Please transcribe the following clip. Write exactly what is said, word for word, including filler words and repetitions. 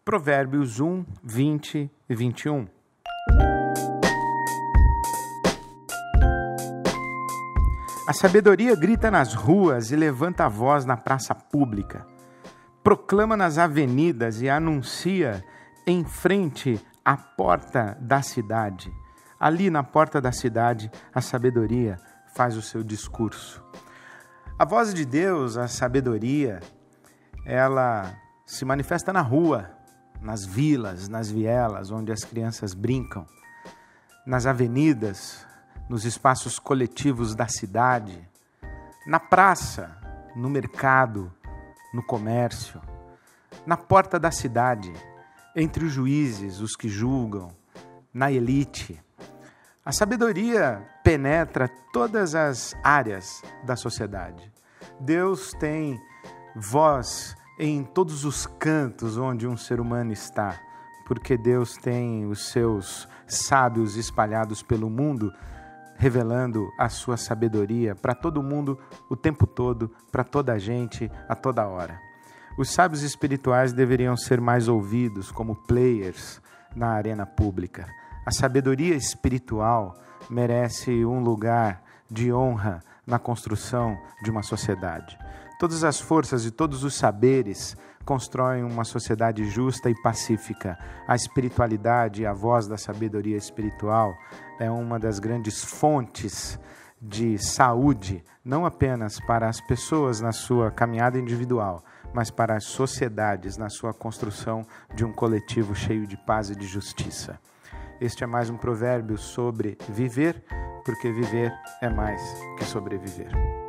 Provérbios um, vinte e vinte e um. A sabedoria grita nas ruas e levanta a voz na praça pública. Proclama nas avenidas e anuncia em frente à porta da cidade. Ali na porta da cidade, a sabedoria faz o seu discurso. A voz de Deus, a sabedoria, ela se manifesta na rua, nas vilas, nas vielas, onde as crianças brincam, nas avenidas, nos espaços coletivos da cidade, na praça, no mercado, no comércio, na porta da cidade, entre os juízes, os que julgam, na elite. A sabedoria penetra todas as áreas da sociedade. Deus tem voz em todos os cantos onde um ser humano está, porque Deus tem os seus sábios espalhados pelo mundo, revelando a sua sabedoria para todo mundo, o tempo todo, para toda a gente, a toda hora. Os sábios espirituais deveriam ser mais ouvidos como players na arena pública. A sabedoria espiritual merece um lugar de honra na construção de uma sociedade. Todas as forças e todos os saberes constroem uma sociedade justa e pacífica. A espiritualidade, a voz da sabedoria espiritual, é uma das grandes fontes de saúde, não apenas para as pessoas na sua caminhada individual, mas para as sociedades na sua construção de um coletivo cheio de paz e de justiça. Este é mais um provérbio sobre viver, porque viver é mais que sobreviver.